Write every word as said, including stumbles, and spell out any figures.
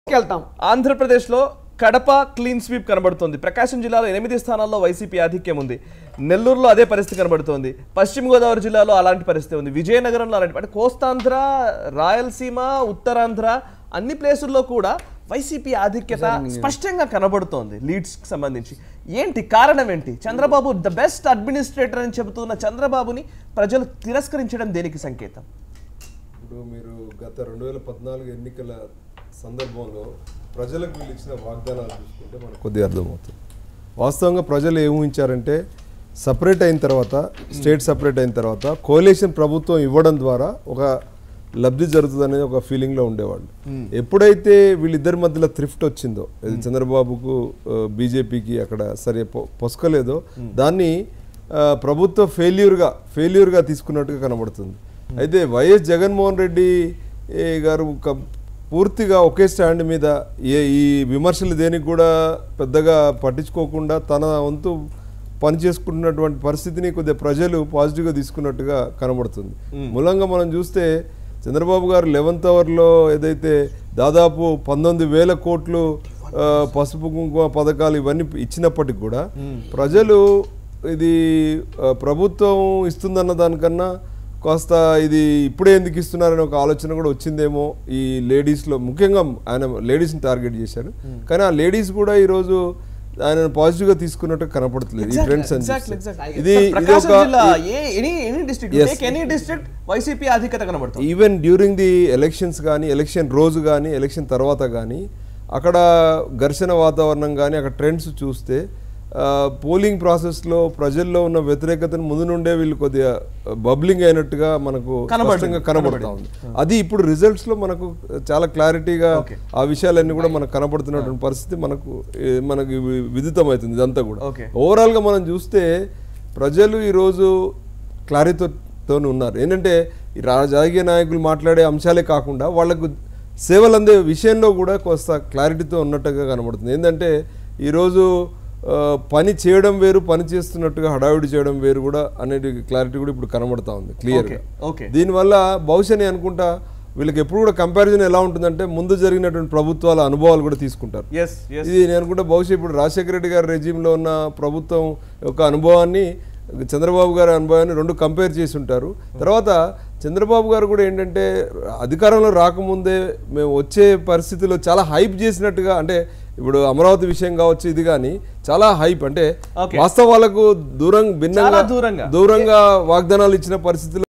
ఆంధ్రప్రదేశ్లో Kadapa clean sweep కనబడుతోంది. ప్రకాశం జిల్లాలో ఎనిమిది స్థానాల్లో వైసీపీ ఆధిక్యం ఉంది. నెల్లూరులో అదే పరిస్థితి కనబడుతోంది. పశ్చిమ గోదావరి జిల్లాలో అలాంటి పరిస్థితి ఉంది. విజయనగరంలో అలాంటి అంటే కోస్తాంధ్ర, రాయలసీమ, ఉత్తరాంధ్ర అన్ని ప్లేసుల్లో కూడా వైసీపీ ఆధిక్యత స్పష్టంగా కనబడుతోంది. లీడ్స్ కి సంబంధించి ఏంటి కారణం ఏంటి? చంద్రబాబు ద బెస్ట్ అడ్మినిస్ట్రేటర్ అని చెబుతున్న చంద్రబాబుని ప్రజలు తిరస్కరించడం దేనికి సంకేతం? ఇప్పుడు మీరు గత రెండు వేల పద్నాలుగు ఎన్నికల సందర్భంలో ప్రజలకు వీళ్ళు ఇచ్చిన వాగ్దానాలు చూసుకుంటే మనకు కొద్దిగా అర్థమవుతుంది. వాస్తవంగా ప్రజలు ఏమి ఊహించారంటే సపరేట్ అయిన తర్వాత, స్టేట్ సపరేట్ అయిన తర్వాత కోalition ప్రభుత్వం ఇవ్వడం ద్వారా ఒక లబ్ధి జరుగుతుంది అనేది ఒక ఫీలింగ్లో ఉండేవాళ్ళు. ఎప్పుడైతే వీళ్ళిద్దరి మధ్యలో థ్రిఫ్ట్ వచ్చిందో, చంద్రబాబుకు బీజేపీకి అక్కడ సరే పొసకలేదో, దాన్ని ప్రభుత్వ ఫెయిల్యూర్గా ఫెయిల్యూర్గా తీసుకున్నట్టుగా కనబడుతుంది. అయితే వైఎస్ జగన్మోహన్ రెడ్డి గారు పూర్తిగా ఒకే స్టాండ్ మీద ఏ ఈ విమర్శలు దేనికి కూడా పెద్దగా పట్టించుకోకుండా తన వంతు పని చేసుకుంటున్నటువంటి పరిస్థితిని కొద్దిగా ప్రజలు పాజిటివ్గా తీసుకున్నట్టుగా కనబడుతుంది. మూలంగా మనం చూస్తే చంద్రబాబు గారు లెవెన్త్ అవర్లో ఏదైతే దాదాపు పంతొమ్మిది వేల కోట్లు పసుపు కుంకుమ పథకాలు ఇవన్నీ ఇచ్చినప్పటికి కూడా ప్రజలు ఇది ప్రభుత్వం ఇస్తుందన్న దానికన్నా కాస్త ఇది ఇప్పుడే ఎందుకు ఇస్తున్నారనే ఒక ఆలోచన కూడా వచ్చిందేమో ఈ లేడీస్లో. ముఖ్యంగా ఆయన లేడీస్ని టార్గెట్ చేశారు, కానీ ఆ లేడీస్ కూడా ఈరోజు ఆయన పాజిటివ్గా తీసుకున్నట్టు కనపడట్లేదు ఈ ట్రెండ్స్ అని. ఇది ఈవెన్ డ్యూరింగ్ ది ఎలక్షన్స్ కానీ, ఎలక్షన్ రోజు కానీ, ఎలక్షన్ తర్వాత కానీ అక్కడ ఘర్షణ వాతావరణం కానీ అక్కడ ట్రెండ్స్ చూస్తే పోలింగ్ ప్రాసెస్లో ప్రజల్లో ఉన్న వ్యతిరేకతను ముందు నుండే వీళ్ళు కొద్దిగా బబ్లింగ్ అయినట్టుగా మనకు స్పష్టంగా కనబడుతూ ఉంది. అది ఇప్పుడు రిజల్ట్స్లో మనకు చాలా క్లారిటీగా ఆ విషయాలన్నీ కూడా మనకు కనబడుతున్నటువంటి పరిస్థితి మనకు మనకి విదితం అవుతుంది. ఇదంతా కూడా ఓవరాల్గా మనం చూస్తే ప్రజలు ఈరోజు క్లారిటీతో ఉన్నారు. ఏంటంటే ఈ రాజకీయ నాయకులు మాట్లాడే అంశాలే కాకుండా వాళ్ళకు సేవలు అందే విషయంలో కూడా కొంత క్లారిటీతో ఉన్నట్టుగా కనబడుతుంది. ఏంటంటే ఈరోజు పని చేయడం వేరు, పని చేస్తున్నట్టుగా హడావిడి చేయడం వేరు కూడా అనేది క్లారిటీ కూడా ఇప్పుడు కనబడతా ఉంది క్లియర్గా. దీనివల్ల బహుశా నేను అనుకుంటా వీళ్ళకి ఎప్పుడు కూడా కంపారిజన్ ఎలా ఉంటుందంటే ముందు జరిగినటువంటి ప్రభుత్వాల అనుభవాలు కూడా తీసుకుంటారు. ఇది నేను అనుకుంటా బహుశా ఇప్పుడు రాజశేఖర రెడ్డి గారి రెజ్యూమ్లో ఉన్న ప్రభుత్వం యొక్క అనుభవాన్ని, చంద్రబాబు గారి అనుభవాన్ని రెండు కంపేర్ చేసి ఉంటారు. తర్వాత చంద్రబాబు గారు కూడా ఏంటంటే అధికారంలో రాకముందే మేము వచ్చే పరిస్థితిలో చాలా హైప్ చేసినట్టుగా, అంటే ఇప్పుడు అమరావతి విషయం కావచ్చు, ఇది కానీ చాలా హైప్ అంటే వాస్తవాలకు దూరం భిన్నంగా దూరంగా వాగ్దానాలు ఇచ్చిన పరిస్థితుల్లో